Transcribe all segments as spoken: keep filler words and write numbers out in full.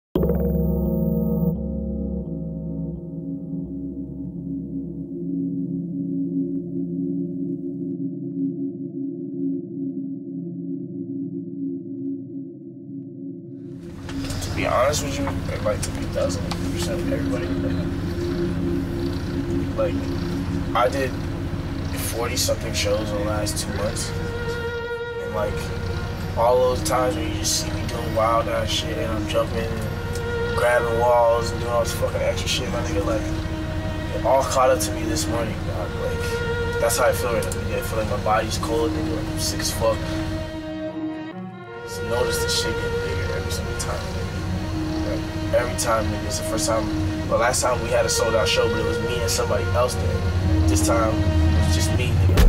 To be honest with you, like to be a thousand percent everybody, like, like I did forty something shows in the last two months, and like all those times where you just see me doing wild ass shit and I'm jumping and grabbing walls and doing all this fucking extra shit, my nigga, like it all caught up to me this morning, dog. Like that's how I feel right now. Nigga. I feel like my body's cold, nigga, like I'm sick as fuck. Just notice the shit getting bigger every single time, nigga. Like, every time, nigga. It's the first time. Well, last time we had a sold out show, but it was me and somebody else there. This time it was just me, nigga.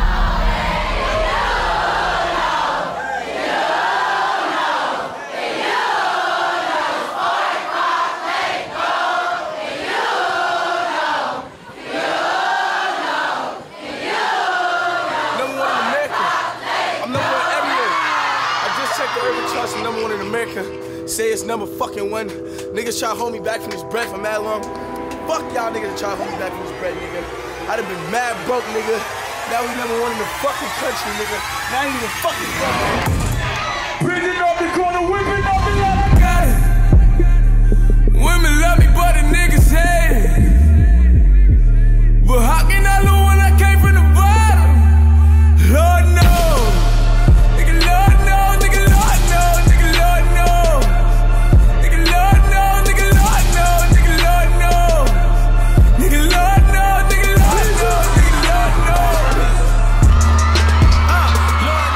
Number one in America. Say it's number fucking one. Niggas try to hold me back from this bread for mad long. Fuck y'all niggas that try to hold me back from this bread, nigga. I'd have been mad broke, nigga. Now we number one in the fucking country, nigga. Not even fucking fucking. Bringing up the corner, whipping up the line, I got it. Women love me, but the niggas hate it. But how can I lose when I came from the bottom? Lord knows. Nigga, Lord knows, nigga, Lord knows, nigga, Lord knows. Nigga, Lord knows, nigga, Lord knows, nigga, Lord knows. Nigga, Lord knows, nigga, Lord knows, nigga, Lord knows. Ah, Lord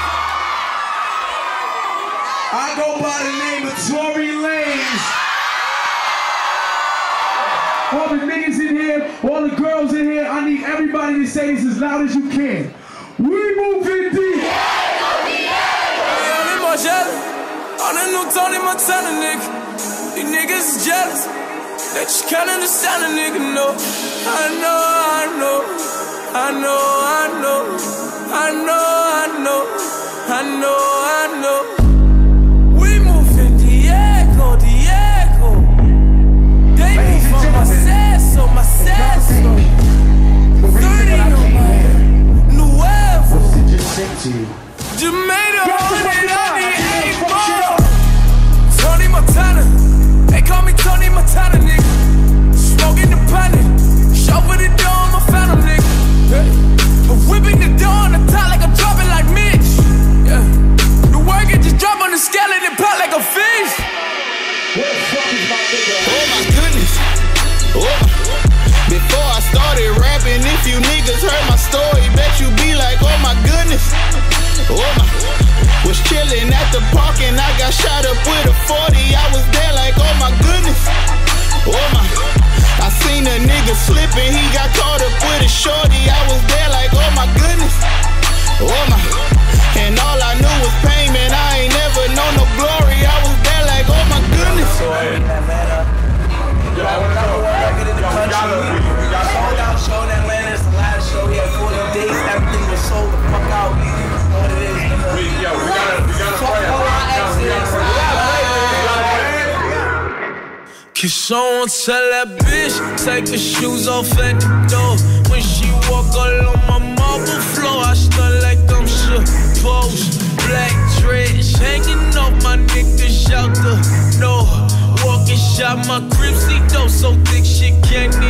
knows. I go by the name of Tory Lanez. All the niggas in here, all the girls in here, I need everybody to say this as loud as you can. We moving deep. On the new Tony Montana, nigga. These niggas is jealous. They just can't understand a nigga, no. I know, I know, I know, I know, I know, I know, I know, I know. We moving Diego, Diego. They move on my seso, my seso. thirty on my nuevo. What's it just said to you? Jamaica, hundred on the eight ball. Tony Montana, they call me Tony Montana, nigga. Smoking the planet, chauffeur the door, I'm a phantom, nigga. Hey. Whipping the door on the top like I'm dropping like Mitch. Yeah. The work it just drop on the scale and it pop like a fish. Where the fuck is my nigga? Oh my goodness. Oh. Before I started rapping, if you niggas heard my story, bet you be like, oh my goodness. Oh my, was chillin' at the park and I got shot up with a forty. I was there like, oh my goodness. Oh my, I seen a nigga slipping, he got caught up with a shorty. I was there like, oh my goodness. Oh my, and all I knew was pain, man. I ain't never known no glory. I was there like, oh my goodness. Yo, I wanna know. We got sold out show in Atlanta. It's the last show. We had forty days. Everything was sold the fuck out. What it is, nigga. We, yo, we gotta, we gotta play it. Can someone tell that bitch take her shoes off at the door? When she walk all on my marble floor, I stun like I'm supposed. Black dreads hanging off my nigga shelter. No, walking shot my crib seat though, so thick shit can't